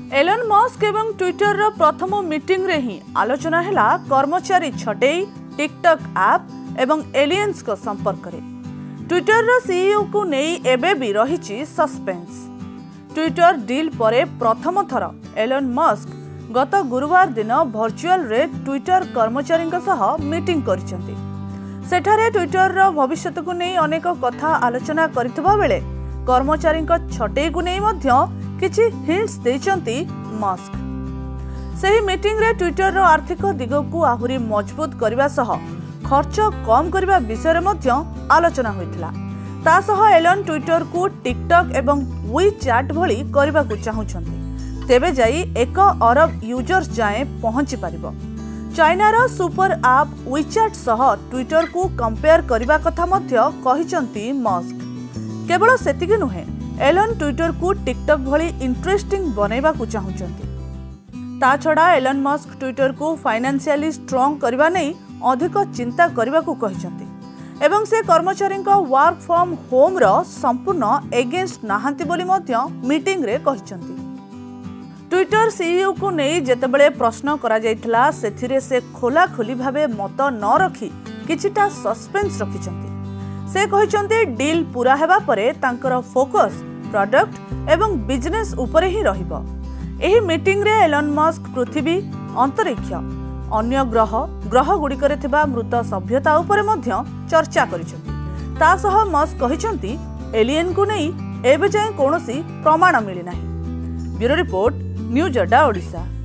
Elon Musk एवं Twitter रो प्रथम मीटिंग रे ही आलोचना हैला कर्मचारी छटेई टिकटॉक ऐप एवं एलियंस को संपर्क रे। ट्विटर रो सीईओ को नहीं एबे भी रहिछि सस्पेंस। ट्विटर डील परे प्रथम थर एलन मस्क गत गुरुवार दिन वर्चुअल रे ट्विटर कर्मचारी सह मीटिंग करिसेंती। सेठारे ट्विटर रो भविष्य को नहीं अनेक कथा आलोचना करथिबा बेले कर्मचारी छटेई को नहीं मध्य किछि हिंट्स देइचंती मस्क। सही मीटिंग रे ट्विटर रो आर्थिक दिग को आहुरी मजबूत करबा सह खर्च कम करबा विषय रे मध्य आलोचना होइथिला। ता सह एलन ट्विटर को टिकटॉक एवं वी चैट भली करबा को चाहुछंती। तेबे जाई 1 अरब यूजर्स जाए पहुंची परिबो। चाइना रो सुपर ऐप वी चैट सह ट्विटर को कंपेयर करबा कथा मध्य कहिचंती मस्क। केवल सेतिके नुहे एलन ट्विटर को टिकटॉक भली इंटरेस्टिंग बनैबा को चाहुचंती। ता छड़ा एलन मस्क ट्विटर को फाइनेंशियली स्ट्रांग करबा नै अधिक चिंता करबा को कहिचंती एवं से कर्मचारी वर्क फ्रॉम होम रो संपूर्ण एगेंस्ट नाहंती बोली मध्य मीटिंग रे कहिचंती। ट्विटर सीईओ को नहीं जेतेबेले प्रश्न करा जायथिला सेथिरे से खोला खोली भाबे मत न रखी किछिटा सस्पेंस रखिचंती। से कहिचंती डील पूरा हेबा परे तांकर फोकस प्रोडक्ट एवं बिजनेस उपरे ही रहिबो। एही मीटिंग रे एलन मस्क पृथ्वी अंतरिक्ष अन्य ग्रह गुड़िकरे थिबा मृत सभ्यता उपरे मध्य चर्चा करिसंती। ता सह मस्क कहिसंती एलियन को नहीं एबे जाय कोनोसी प्रमाण मिली नाही। ब्यूरो रिपोर्ट न्यूज अड्डा ओडिशा।